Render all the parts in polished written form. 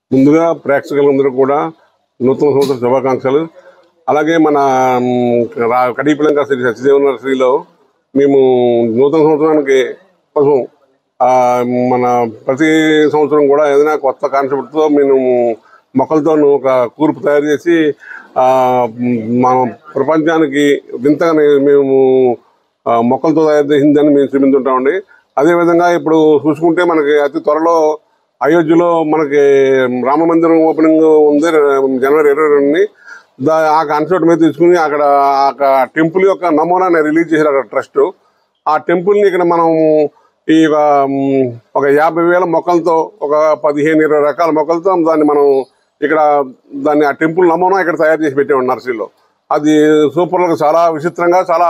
ముందుగా ప్రేక్షకులందరూ కూడా నూతన సంవత్సర శుభాకాంక్షలు. అలాగే మన కడిపిలంక శ్రీ సత్యదేవ నర్సరీలో మేము నూతన సంవత్సరానికి కోసం మన ప్రతి సంవత్సరం కూడా ఏదైనా కొత్త కాన్సెప్ట్తో మేము మొక్కలతోనూ ఒక కూర్పు తయారు చేసి మన ప్రపంచానికి వింతగా మేము మొక్కలతో తయారు చేసిందని మేము చూపించుంటామండి. అదేవిధంగా ఇప్పుడు చూసుకుంటే మనకి అతి త్వరలో అయోధ్యలో మనకి రామ మందిరం ఓపెనింగ్ ఉంది జనవరి 22ని. ఆ కాన్సెప్ట్ మీద తీసుకుని అక్కడ టెంపుల్ యొక్క నమూనాని రిలీజ్ చేశారు అక్కడ ట్రస్ట్. ఆ టెంపుల్ని ఇక్కడ మనం ఈ ఒక 50,000 మొక్కలతో ఒక 15-20 రకాల మొక్కలతో దాన్ని మనం ఇక్కడ ఆ టెంపుల్ నమూనా ఇక్కడ తయారు చేసి పెట్టాము నర్సరీలో. అది సూపర్గా చాలా విచిత్రంగా చాలా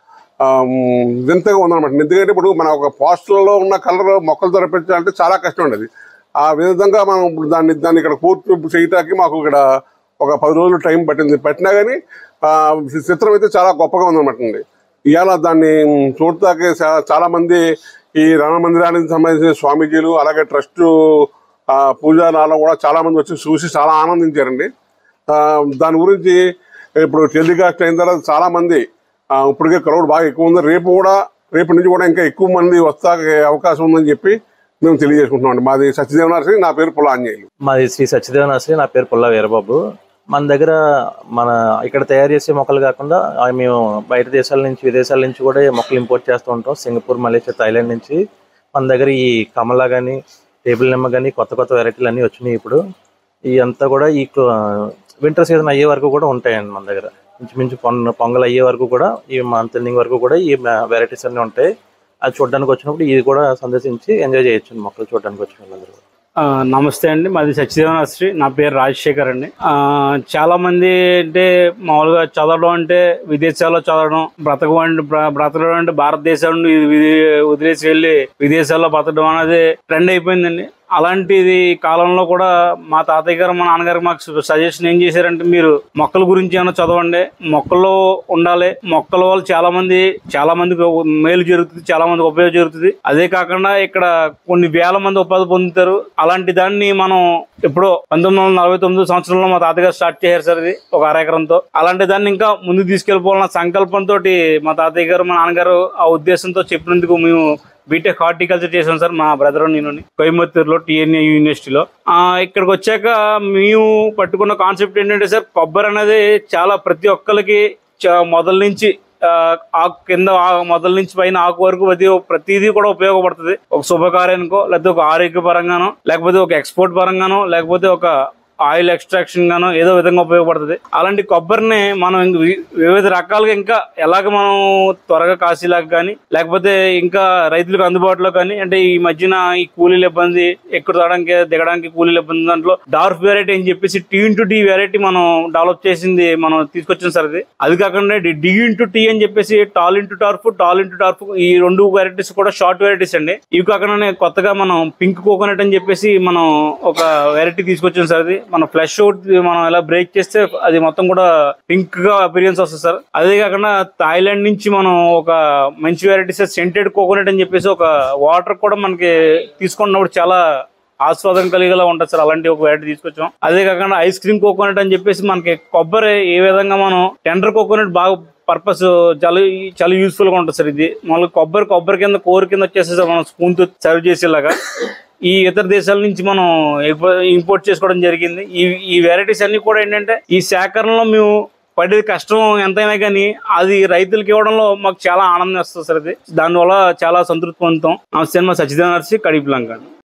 వింతగా ఉందన్నమాట. ఎందుకంటే ఇప్పుడు మన ఒక పోస్టర్లో ఉన్న కలర్ మొక్కలతో రప్పించాలంటే చాలా కష్టం ఉండేది. ఆ విధంగా మనం ఇప్పుడు దాన్ని ఇక్కడ పూర్తి చేయటానికి మాకు ఇక్కడ ఒక 10 రోజులు టైం పట్టినా కానీ చిత్రం అయితే చాలా గొప్పగా ఉందన్నమాట అండి. ఇవాళ దాన్ని చూడటానికి చాలా మంది ఈ రామ మందిరానికి సంబంధించిన స్వామీజీలు అలాగే ట్రస్ట్ పూజారాలు కూడా చాలా మంది వచ్చి చూసి చాలా ఆనందించారండి. దాని గురించి ఇప్పుడు టెలికాస్ట్ అయిన తర్వాత చాలా మంది ఇప్పటికే క్రౌడ్ బాగా ఎక్కువ ఉంది. రేపు నుంచి కూడా ఇంకా ఎక్కువ మంది వస్తాకే అవకాశం ఉందని చెప్పి మేము తెలియజేసుకుంటున్నాం. మాది సత్యదేవ నర్సరీ, నా పేరు పుల్ల ఆంజనేయులు. మాది శ్రీ సత్యదేవ నర్సరీ, నా పేరు పుల్ల వీరబాబు. మన దగ్గర ఇక్కడ తయారు చేసే మొక్కలు కాకుండా మేము బయట దేశాల నుంచి విదేశాల నుంచి కూడా మొక్కలు ఇంపోర్ట్ చేస్తూ ఉంటాం. సింగపూర్, మలేషియా, థాయిలాండ్ నుంచి మన దగ్గర ఈ కమలా కానీ టేబుల్ నిమ్మ కానీ కొత్త వెరైటీలు అన్నీ వచ్చినాయి. ఇప్పుడు ఈ అంతా కూడా ఈ వింటర్ సీజన్ అయ్యే వరకు కూడా ఉంటాయండి మన దగ్గర. ఇంచుమించు పొంగల్ అయ్యే వరకు కూడా ఈ మంత్ ఎండింగ్ వరకు కూడా ఈ వెరైటీస్ అన్నీ ఉంటాయి. అది చూడడానికి వచ్చినప్పుడు ఇది కూడా సందర్శించి ఎంజాయ్ చేయొచ్చు మొక్కలు చూడడానికి వచ్చిన వాళ్ళందరూ. నమస్తే అండి, మాది సత్యదేవ నర్సరీ, నా పేరు రాజశేఖర్ అండి. చాలా మంది అంటే మామూలుగా చదవడం అంటే విదేశాల్లో చదవడం, బ్రతకడం అంటే భారతదేశం వదిలేసి వెళ్ళి విదేశాల్లో బతకడం అనేది ట్రెండ్ అయిపోయిందండి. అలాంటిది కాలంలో కూడా మా తాతయ్య గారు మా నాన్నగారు మాకు సజెషన్ ఏం చేశారంటే, మీరు మొక్కల గురించి ఏమైనా చదవండి, మొక్కల్లో ఉండాలి, మొక్కల వల్ల చాలా మందికి మేలు జరుగుతుంది, చాలా మందికి ఉపయోగం జరుగుతుంది. అదే కాకుండా ఇక్కడ కొన్ని వేల మంది ఉపాధి పొందుతారు. అలాంటి దాన్ని మనం ఎప్పుడో 1949 సంవత్సరంలో మా తాతగారు స్టార్ట్ చేశారు సార్, ఇది ఒక 1/2 ఎకరంతో. అలాంటి దాన్ని ఇంకా ముందుకు తీసుకెళ్లిపోవాలన్న సంకల్పంతో మా తాతయ్య గారు మా నాన్నగారు ఆ ఉద్దేశంతో చెప్పినందుకు మేము బీటెక్ హార్టికల్చర్ చేసాం సార్, మా బ్రదర్ నేను కోయంబత్తూరులో TNA యూనివర్సిటీలో. ఇక్కడికి వచ్చాక మేము పట్టుకున్న కాన్సెప్ట్ ఏంటంటే సార్, కొబ్బరి అనేది చాలా ప్రతి ఒక్కరికి మొదల నుంచి మొదల నుంచి పైన ఆకు వరకు ప్రతిదీ కూడా ఉపయోగపడుతుంది. ఒక శుభకార్యానికో, లేకపోతే ఒక ఆరోగ్య పరంగానో, లేకపోతే ఒక ఎక్స్పోర్ట్ పరంగానో, లేకపోతే ఒక ఆయిల్ ఎక్స్ట్రాక్షన్ గానో ఏదో విధంగా ఉపయోగపడుతుంది. అలాంటి కొబ్బరిని మనం వివిధ రకాలుగా ఇంకా ఎలాగ మనం త్వరగా కాశీలాగా కానీ, లేకపోతే ఇంకా రైతులకు అందుబాటులో కానీ, అంటే ఈ మధ్యన ఈ కూలీల ఇబ్బంది, ఎక్కువడానికి దిగడానికి కూలీల ఇబ్బంది, దాంట్లో డార్ఫ్ వెరైటీ అని చెప్పేసి T*D వెరైటీ మనం డెవలప్ చేసింది, మనం తీసుకొచ్చాం సార్. అది కాకుండా D*T అని చెప్పేసి టాల్ ఇంటూ టార్ఫ్ ఈ 2 వెరైటీస్ కూడా షార్ట్ వెరైటీస్ అండి. ఇవి కాకుండా కొత్తగా మనం పింక్ కోకోనట్ అని చెప్పేసి మనం ఒక వెరైటీ తీసుకొచ్చాం సార్. అది మన ఫ్లెష్ అవుట్ మనం ఎలా బ్రేక్ చేస్తే అది మొత్తం కూడా పింక్ గా అపీరియన్స్ వస్తుంది సార్. అదే కాకుండా థాయిలాండ్ నుంచి మనం ఒక మంచి వెరైటీస్ సెంటెడ్ కోకోనట్ అని చెప్పేసి ఒక వాటర్ కూడా మనకి తీసుకున్నప్పుడు చాలా ఆస్వాదం కలిగేలా ఉంటుంది సార్. అలాంటి ఒక వెరైటీ తీసుకొచ్చాం. అదే కాకుండా ఐస్ క్రీమ్ కోకోనట్ అని చెప్పేసి మనకి కొబ్బరి ఏ విధంగా మనం టెండర్ కోకోనట్ బాగా పర్పస్ చాలా యూస్ఫుల్ గా ఉంటుంది సార్. ఇది మళ్ళీ కొబ్బరి కింద కోర్ కింద వచ్చేసి మనం స్పూన్ తో సర్వ్ చేసేలాగా ఈ ఇతర దేశాల నుంచి మనం ఇంపోర్ట్ చేసుకోవడం జరిగింది. ఈ వెరైటీస్ అన్ని కూడా ఏంటంటే ఈ సేకరణలో మేము పడే కష్టం ఎంతైనా కానీ అది రైతులకు ఇవ్వడంలో మాకు చాలా ఆనందం వస్తుంది సార్. దానివల్ల చాలా సంతృప్తి పొందుతాం. నమస్తే, మా సత్యదేవ నర్సరీ, కడిపిలంక.